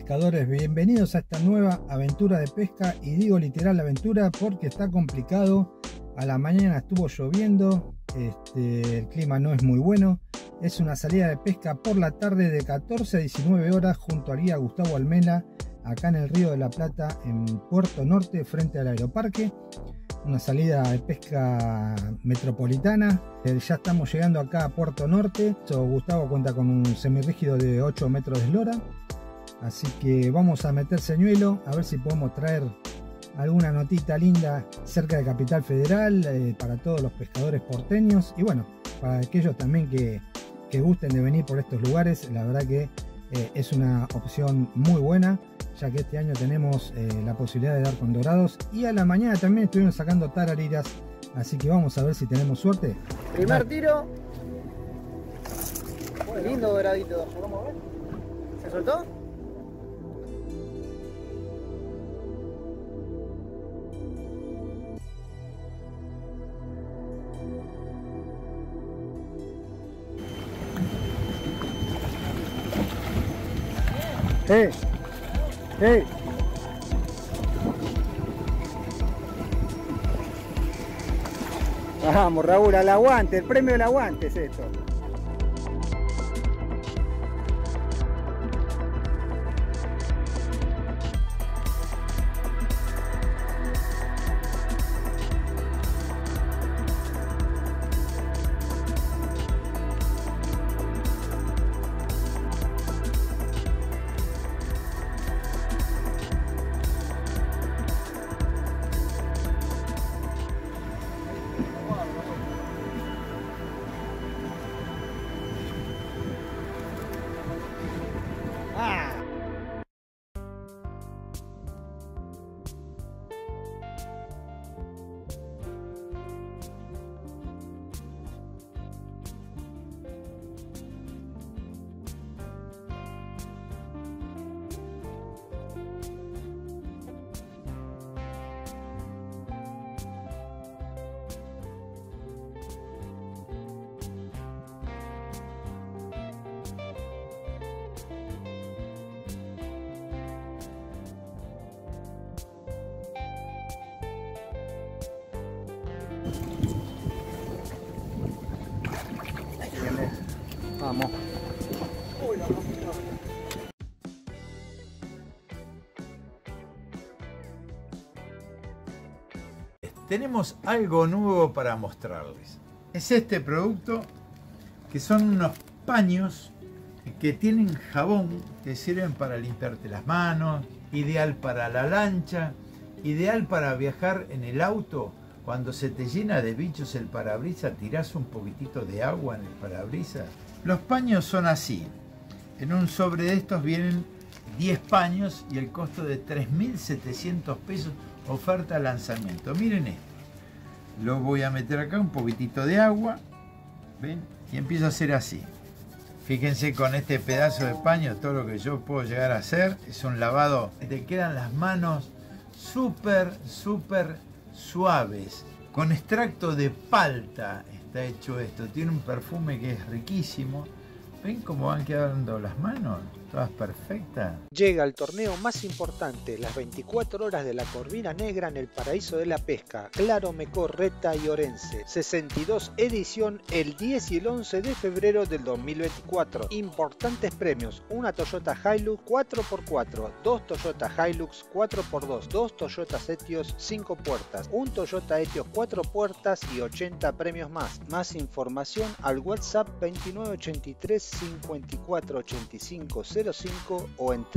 pescadores, bienvenidos a esta nueva aventura de pesca, y digo literal aventura porque está complicado. A la mañana estuvo lloviendo, el clima no es muy bueno. Es una salida de pesca por la tarde de 14 a 19 horas junto a guía Gustavo Almena, acá en el Río de la Plata, en Puerto Norte, frente al Aeroparque. Una salida de pesca metropolitana. Ya estamos llegando acá a Puerto Norte. Gustavo cuenta con un semirrígido de 8 metros de eslora, así que vamos a meter señuelo a ver si podemos traer alguna notita linda cerca de Capital Federal, para todos los pescadores porteños, y bueno, para aquellos también que gusten de venir por estos lugares. La verdad que es una opción muy buena, ya que este año tenemos la posibilidad de dar con dorados, y a la mañana también estuvimos sacando tarariras, así que vamos a ver si tenemos suerte. Primer tiro. Lindo doradito. ¿Se soltó? ¡Hey! Vamos, Raúl, al aguante, el premio del aguante es esto. Vamos. Tenemos algo nuevo para mostrarles. Es este producto, que son unos paños que tienen jabón, que sirven para limpiarte las manos, ideal para la lancha, ideal para viajar en el auto. Cuando se te llena de bichos el parabrisas, tirás un poquitito de agua en el parabrisas. Los paños son así. En un sobre de estos vienen 10 paños y el costo de 3.700 pesos, oferta lanzamiento. Miren esto. Lo voy a meter acá, un poquitito de agua. ¿Ven? Y empiezo a hacer así. Fíjense, con este pedazo de paño, todo lo que yo puedo llegar a hacer es un lavado. Te quedan las manos súper suaves. Con extracto de palta está hecho esto. Tiene un perfume que es riquísimo. ¿Ven cómo van quedando las manos? Todas perfectas. Llega el torneo más importante, las 24 horas de la Corvina Negra en el paraíso de la pesca, Claro Mecó, Reta y Orense. 62 edición el 10 y el 11 de febrero del 2024. Importantes premios: una Toyota Hilux 4x4, 2 Toyota Hilux 4x2, 2 Toyota Etios 5 puertas, un Toyota Etios 4 puertas y 80 premios más. Más información al WhatsApp 2983 5485 05 o en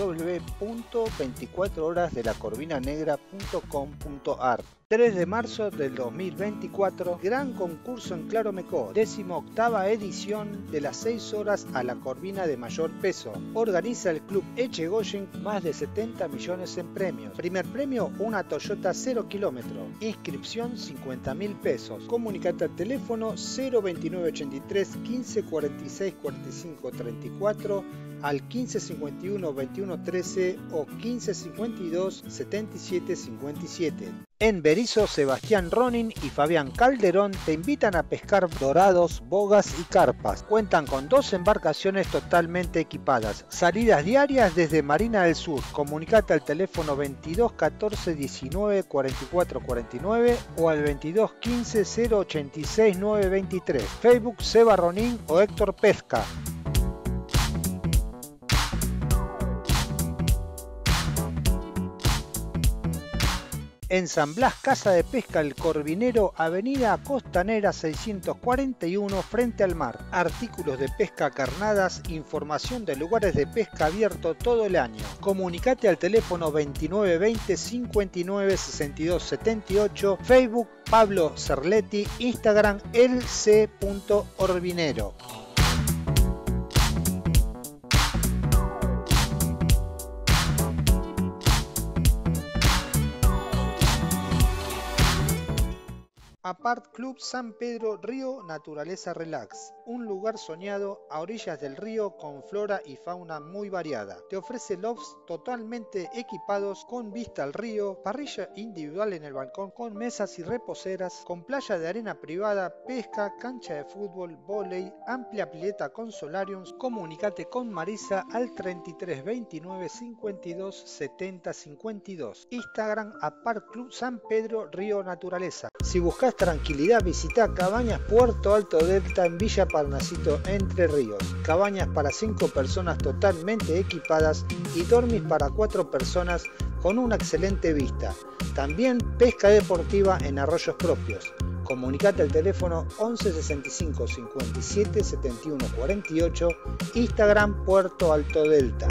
www.24horasdelacorvinanegra.com.ar. 3 de marzo del 2024, gran concurso en Claro Mecó, 18ª edición de las 6 horas a la corvina de mayor peso. Organiza el Club Echegoyen, más de 70 millones en premios. Primer premio, una Toyota 0 kilómetro. Inscripción 50.000 pesos. Comunicate al teléfono 02983 15 46 45 34, al 1551 21 13 o 1552 77 57. En Berisso, Sebastián Ronin y Fabián Calderón te invitan a pescar dorados, bogas y carpas. Cuentan con 2 embarcaciones totalmente equipadas. Salidas diarias desde Marina del Sur. Comunicate al teléfono 22 14 19 44 49 o al 22 15 086 923. Facebook Seba Ronin o Héctor Pesca. En San Blas, Casa de Pesca El Corvinero, Avenida Costanera 641, frente al mar. Artículos de pesca, carnadas, información de lugares de pesca abierto todo el año. Comunicate al teléfono 2920 59 62 78, Facebook Pablo Cerletti, Instagram elc.orvinero. Apart Club San Pedro Río Naturaleza Relax, un lugar soñado a orillas del río con flora y fauna muy variada. Te ofrece lofts totalmente equipados con vista al río, parrilla individual en el balcón con mesas y reposeras, con playa de arena privada, pesca, cancha de fútbol, vóley, amplia pileta con solariums. Comunicate con Marisa al 33 29 52 70 52. Instagram Apart Club San Pedro Río Naturaleza. Si buscas tranquilidad, visita Cabañas Puerto Alto Delta en Villa Parnasito, Entre Ríos. Cabañas para 5 personas totalmente equipadas y dormis para 4 personas con una excelente vista. También pesca deportiva en arroyos propios. Comunicate al teléfono 11 65 57 71 48, Instagram Puerto Alto Delta.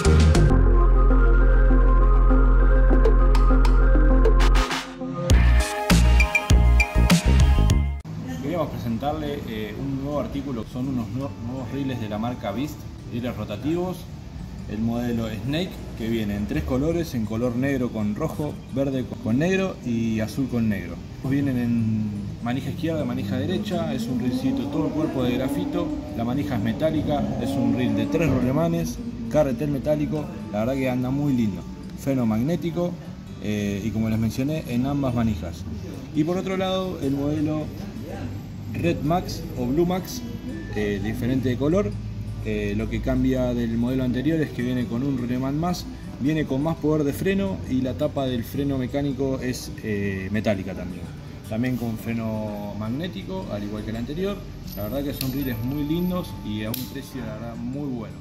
Queríamos presentarle un nuevo artículo, son unos nuevos riles de la marca Beast, riles rotativos. El modelo Snake, que viene en 3 colores, en color negro con rojo, verde con negro y azul con negro. Vienen en manija izquierda, manija derecha, es un rilcito todo el cuerpo de grafito, la manija es metálica, es un reel de 3 rolemanes, carretel metálico, la verdad que anda muy lindo. Freno magnético y como les mencioné, en ambas manijas. Y por otro lado, el modelo Red Max o Blue Max, diferente de color. Lo que cambia del modelo anterior es que viene con un rolemán más, viene con más poder de freno y la tapa del freno mecánico es metálica también. También con freno magnético, al igual que el anterior. La verdad que son riles muy lindos y a un precio la verdad muy bueno.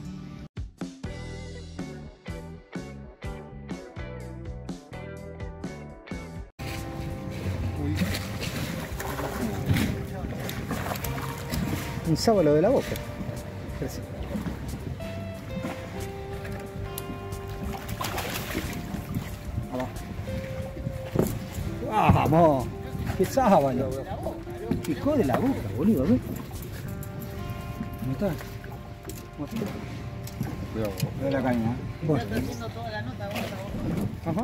Un sábalo de la boca. Vamos. Qué sábalo. Picó de la boca, boludo. ¿Ves? ¿Cómo está? Cuidado, cuidado la caña. Bueno. Estoy haciendo toda la nota. Ajá.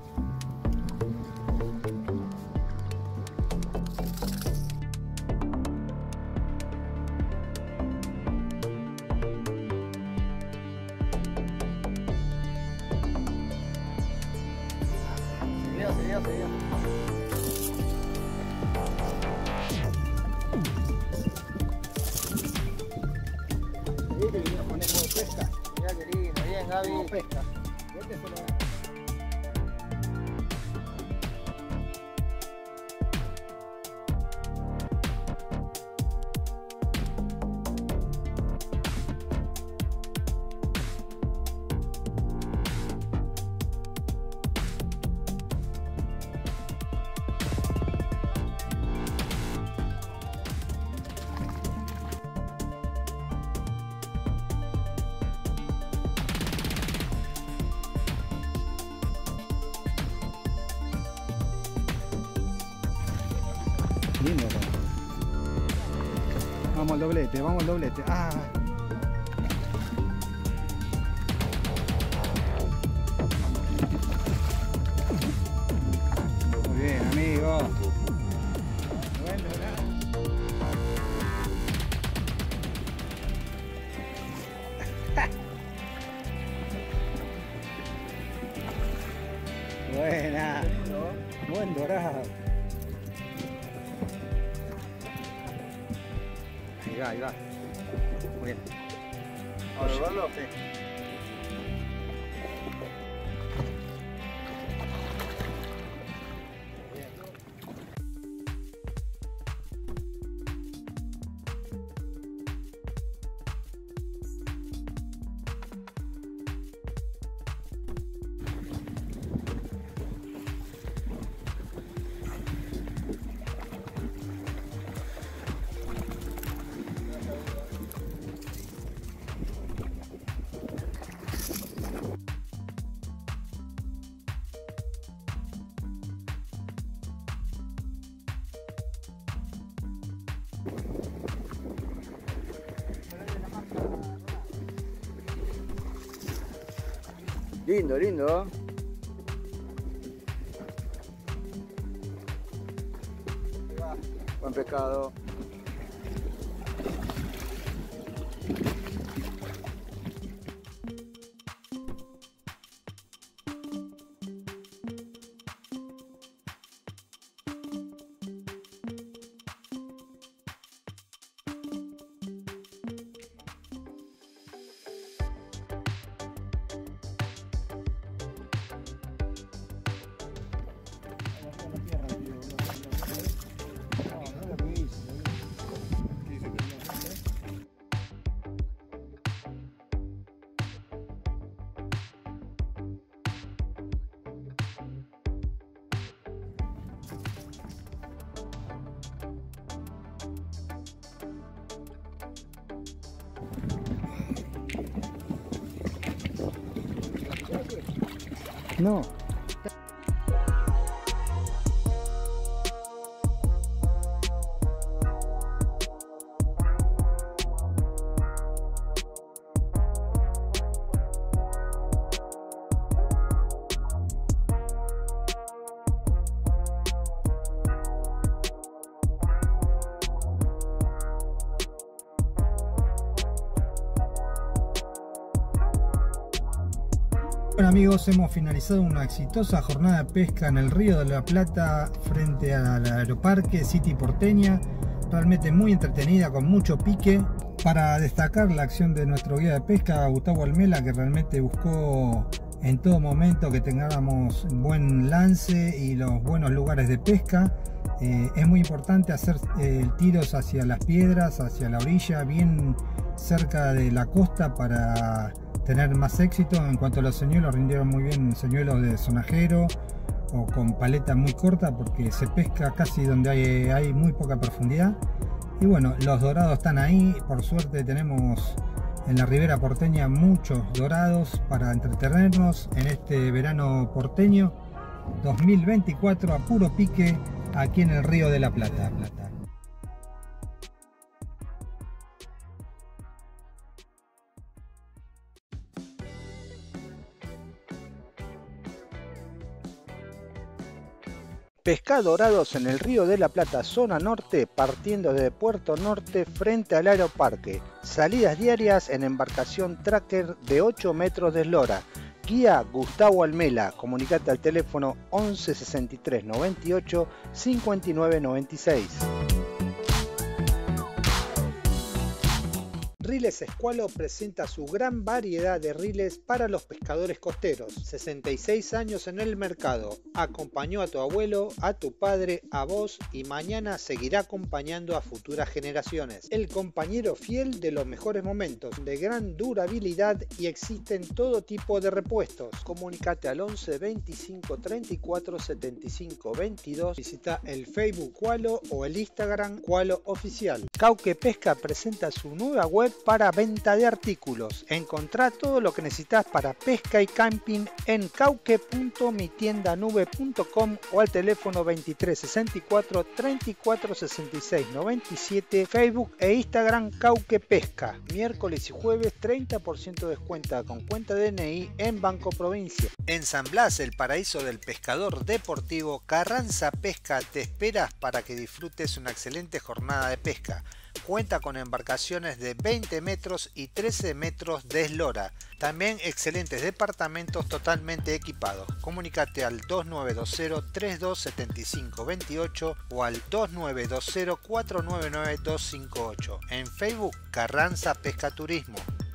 Seguido. ¿Viste que viene a poner pesca? Mirá qué lindo, bien Gaby. Como pesca. Lindo. Vamos al doblete. Ah. Muy bien, amigo. Buena. Buen dorado. Ahí va. Muy bien. ¿Vamos a verlo? Sí. Lindo, lindo. Buen pescado. No. Bueno amigos, hemos finalizado una exitosa jornada de pesca en el Río de la Plata frente al Aeroparque City Porteña, realmente muy entretenida, con mucho pique. Para destacar la acción de nuestro guía de pesca, Gustavo Almela, que realmente buscó en todo momento que tengamos buen lance y los buenos lugares de pesca. Es muy importante hacer tiros hacia las piedras, hacia la orilla, bien cerca de la costa para tener más éxito. En cuanto a los señuelos, rindieron muy bien señuelos de sonajero o con paleta muy corta, porque se pesca casi donde hay muy poca profundidad. Y bueno, los dorados están ahí. Por suerte tenemos en la ribera porteña muchos dorados para entretenernos en este verano porteño 2024 a puro pique aquí en el Río de la Plata. Pesca dorados en el Río de la Plata, zona norte, partiendo desde Puerto Norte frente al Aeroparque. Salidas diarias en embarcación tracker de 8 metros de eslora. Guía Gustavo Almela. Comunicate al teléfono 11 63 98 59 96. Riles Escualo presenta su gran variedad de riles para los pescadores costeros. 66 años en el mercado. Acompañó a tu abuelo, a tu padre, a vos y mañana seguirá acompañando a futuras generaciones. El compañero fiel de los mejores momentos, de gran durabilidad, y existen todo tipo de repuestos. Comunicate al 11 25 34 75 22. Visita el Facebook Cualo o el Instagram Cualo Oficial. Cauque Pesca presenta su nueva web para venta de artículos. Encontrá todo lo que necesitas para pesca y camping en cauque.mitiendanube.com o al teléfono 23 64 34 66 97, Facebook e Instagram Cauque Pesca. Miércoles y jueves 30% de descuento con cuenta DNI en Banco Provincia. En San Blas, el paraíso del pescador deportivo, Carranza Pesca te espera para que disfrutes una excelente jornada de pesca. Cuenta con embarcaciones de 20 metros y 13 metros de eslora. También excelentes departamentos totalmente equipados. Comunícate al 2920-327528 o al 2920-499-258. En Facebook, Carranza Pesca Turismo.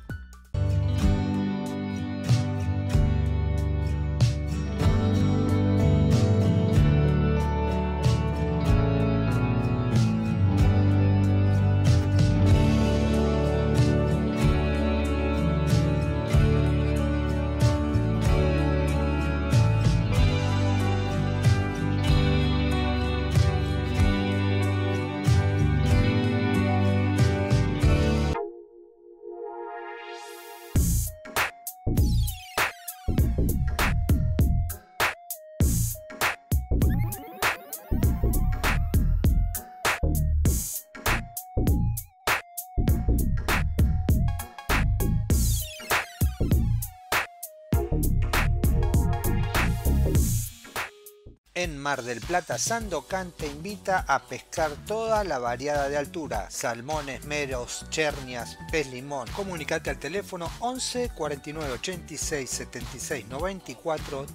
En Mar del Plata, Sandocan te invita a pescar toda la variedad de altura: salmones, meros, chernias, pez limón. Comunicate al teléfono 11 49 86 76 94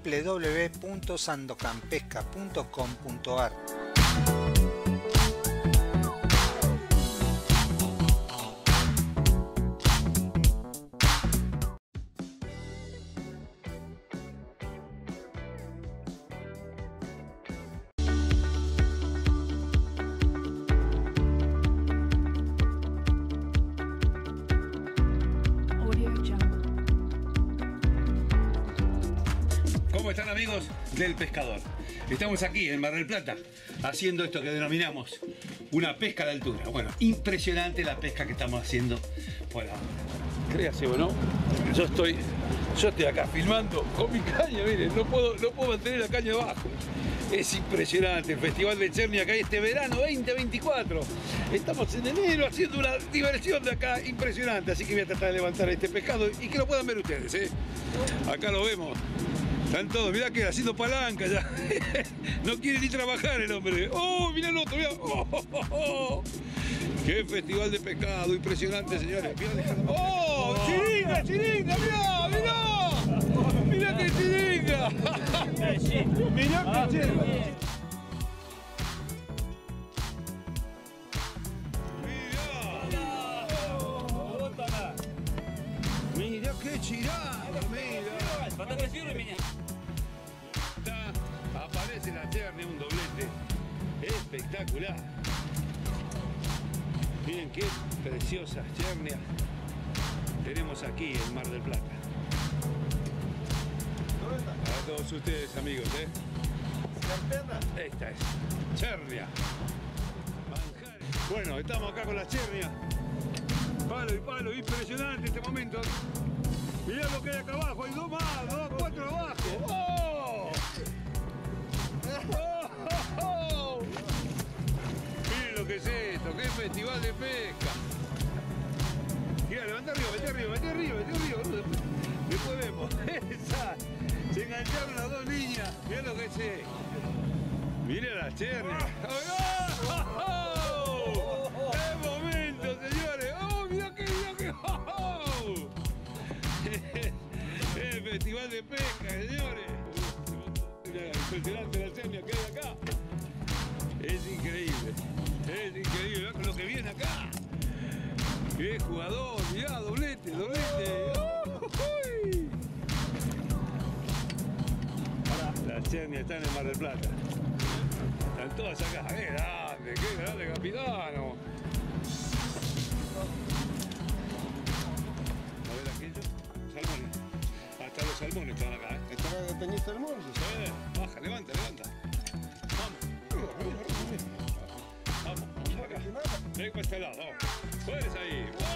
www.sandocanpesca.com.ar. ¿Cómo están, amigos del pescador? Estamos aquí en Mar del Plata haciendo esto que denominamos una pesca de altura. Bueno, impresionante la pesca que estamos haciendo por ahora. Créase o no, yo estoy acá filmando con mi caña, miren, no puedo mantener la caña abajo. Es impresionante el Festival de Chernia que hay este verano 2024. Estamos en enero haciendo una diversión de acá impresionante, así que voy a tratar de levantar este pescado y que lo puedan ver ustedes, ¿eh? Acá lo vemos. Están todos, mirá que haciendo palanca ya. No quiere ni trabajar el hombre. ¡Oh, mirá el otro! Mirá. ¡Oh! ¡Qué festival de pescado! Impresionante, señores. ¡Oh! ¡Chiringa, chiringa! ¡Mirá, mirá! ¡Mirá qué chiringa! ¡Mirá qué chiringa! Mirá qué chiranga, mira. Aparece la chernia, un doblete espectacular. Miren qué preciosas chernias tenemos aquí en Mar del Plata. Para todos ustedes, amigos, ¿eh? Esta es chernia. Bueno, estamos acá con la chernia. Palo y palo, impresionante este momento. Mirá lo que hay acá abajo, hay dos más, cuatro abajo. ¡Oh! ¡Oh! Miren lo que es esto, qué festival de pesca. Mira, levanta arriba, mete arriba, mete arriba, mete arriba. Después vemos. Esa. Se engancharon las dos niñas. Mirá lo que es esto. Mirá la chernia. ¡Oh! ¡Qué momento, señores! ¡Oh, mirá que! ¡Oh! El festival de pesca, señores. Impresionante la chernia que hay acá. Es increíble con lo que viene acá. Qué jugador, mirá, doblete. ¡Uy! Las chernias están en Mar del Plata. Están todas acá. ¡Qué grande, capitano! A ver aquello. Salmones. Hasta los salmones están acá, ¿eh? ¿Están de Peñista del Morro? Baja, levanta. Vamos acá. Ven para este lado, vamos. Puedes ahí.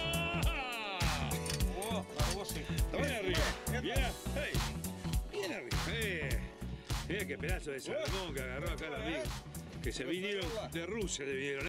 ¡Wow! Bien arriba. Bien arriba. Mira qué pedazo de salmón que agarró acá el amigo. Que se vinieron de Rusia, le vinieron.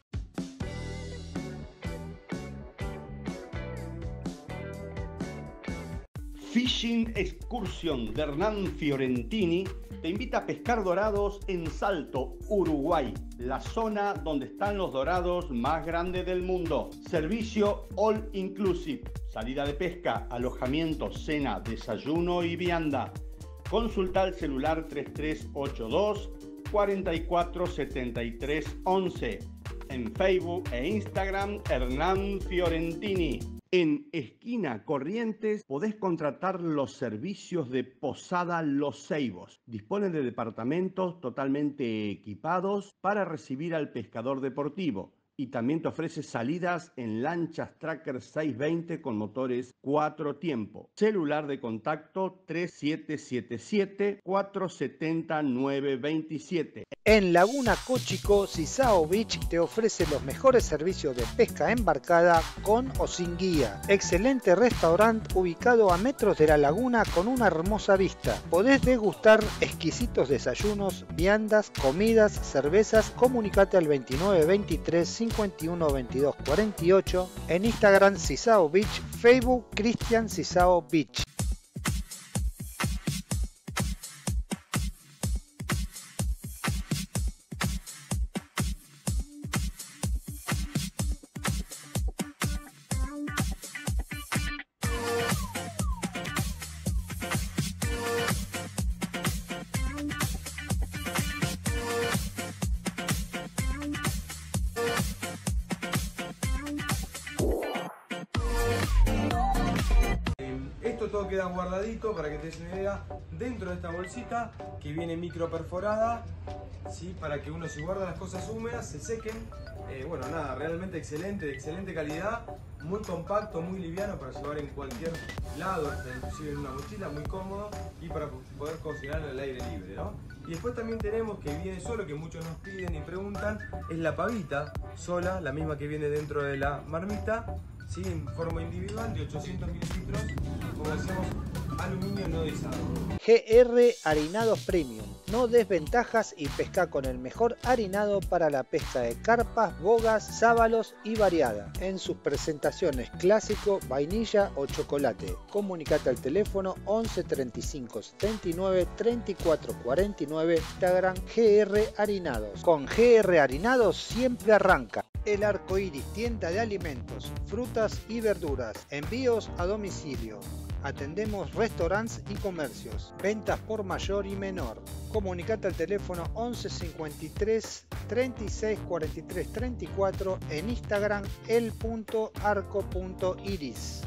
Fishing Excursion de Hernán Fiorentini te invita a pescar dorados en Salto, Uruguay, la zona donde están los dorados más grandes del mundo. Servicio all inclusive, salida de pesca, alojamiento, cena, desayuno y vianda. Consulta al celular 3382 447311. En Facebook e Instagram, Hernán Fiorentini. En Esquina Corrientes podés contratar los servicios de Posada Los Ceibos. Dispone de departamentos totalmente equipados para recibir al pescador deportivo. Y también te ofrece salidas en lanchas Tracker 620 con motores 4 tiempos. Celular de contacto 3777-470-927. En Laguna Cochico, Sisao Beach te ofrece los mejores servicios de pesca embarcada con o sin guía. Excelente restaurante ubicado a metros de la laguna con una hermosa vista. Podés degustar exquisitos desayunos, viandas, comidas, cervezas. Comunicate al 2923 51 22 48, en Instagram Sisao Beach, Facebook Cristian Sisao Beach. Todo queda guardadito para que te des una idea dentro de esta bolsita que viene micro perforada, ¿sí? Para que uno, si guarda las cosas húmedas, se sequen. Bueno, nada, realmente excelente, de excelente calidad, muy compacto, muy liviano para llevar en cualquier lado, hasta inclusive en una mochila, muy cómodo y para poder cocinar al aire libre, ¿no? Y después también tenemos que viene solo, que muchos nos piden y preguntan, es la pavita sola, la misma que viene dentro de la marmita, ¿sí? En forma individual de 800 mililitros, como decíamos, aluminio anodizado. GR Harinados Premium. No desventajas y pesca con el mejor harinado para la pesca de carpas, bogas, sábalos y variada. En sus presentaciones clásico, vainilla o chocolate. Comunicate al teléfono 11 35 79 34 49. Instagram GR Harinados. Con GR Harinados siempre arranca. El Arco Iris, tienda de alimentos, frutas y verduras. Envíos a domicilio. Atendemos restaurantes y comercios. Ventas por mayor y menor. Comunicate al teléfono 11 53 36 43 34. En Instagram el.arco.iris.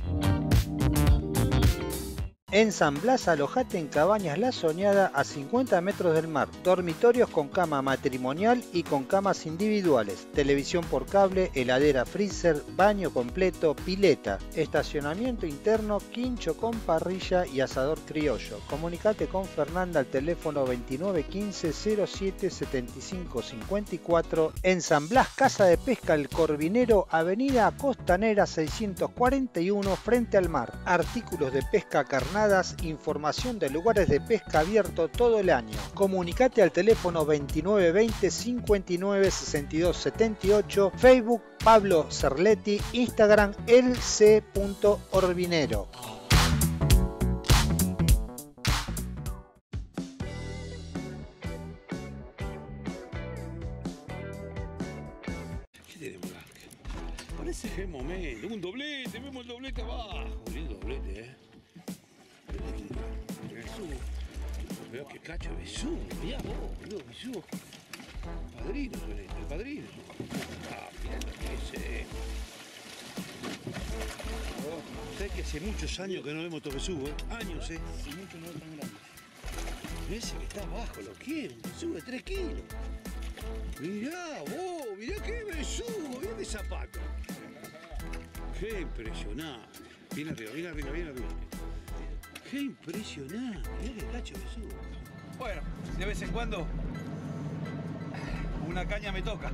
En San Blas alojate en Cabañas La Soñada a 50 metros del mar. Dormitorios con cama matrimonial y con camas individuales. Televisión por cable, heladera freezer, baño completo, pileta. Estacionamiento interno, quincho con parrilla y asador criollo. Comunicate con Fernanda al teléfono 2915 07 75 54. En San Blas Casa de Pesca El Corvinero, Avenida Costanera 641 frente al mar. Artículos de pesca carnal, información de lugares de pesca abierto todo el año. Comunicate al teléfono 2920 59 62 78, Facebook Pablo Cerletti, Instagram elc.orvinero. ¿Qué tenemos acá? Parece que es momento. Un doblete, vemos el doblete abajo. Lindo doblete, Besú. Veo que cacho Besú. Mirá vos, boludo, Besú. Padrino, el padrino. Ah, mirá lo que es, ¿Sabés que hace muchos años que no vemos estos Besú, Años, Hace mucho no tan grandes. Ese que está abajo, lo quiero. Un Besú de 3 kilos. Mirá vos, mirá qué Besú, mirá qué zapato. Qué impresionante. Viene arriba, viene arriba, viene arriba. ¡Qué impresionante! Mirá qué cacho que subo. Bueno, de vez en cuando una caña me toca.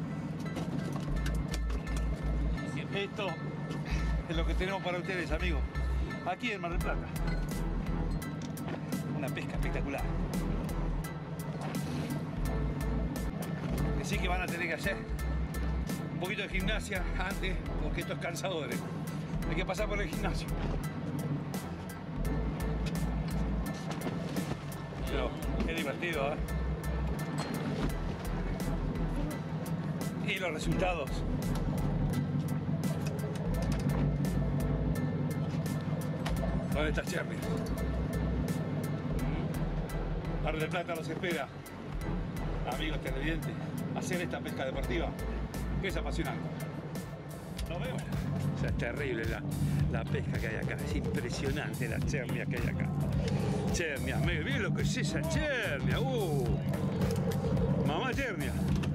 Esto es lo que tenemos para ustedes, amigos. Aquí en Mar del Plata. Una pesca espectacular. Así que van a tener que hacer un poquito de gimnasia antes, porque esto es cansador. Hay que pasar por el gimnasio. divertido, ¿eh? Y los resultados. Con estas cherries. Mar del Plata los espera. Amigos televidentes, hacer esta pesca deportiva que es apasionante. Nos vemos. O sea, es terrible la pesca que hay acá. Es impresionante la chernia que hay acá. Chernia, miren lo que es esa chernia. Mamá chernia.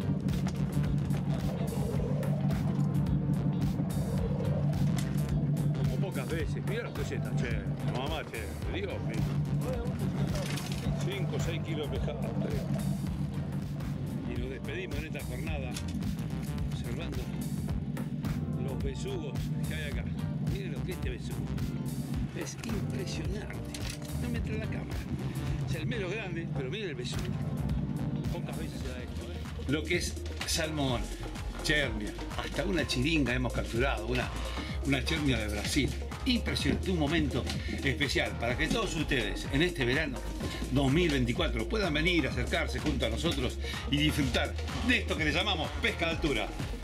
Como pocas veces. Mira lo que es esta chernia. Mamá chernia. Dios mío. 5 o 6 kilos de pescado. Y nos despedimos en esta jornada observando los besugos que hay acá. Miren lo que es este besugo. Es impresionante. No me entra en la cámara. Es el mero grande, pero miren el besugo. Pocas veces se da esto, ¿eh? Lo que es salmón, chernia, hasta una chiringa hemos capturado, una chernia de Brasil. Impresionante, un momento especial para que todos ustedes en este verano 2024 puedan venir, acercarse junto a nosotros y disfrutar de esto que le llamamos pesca de altura.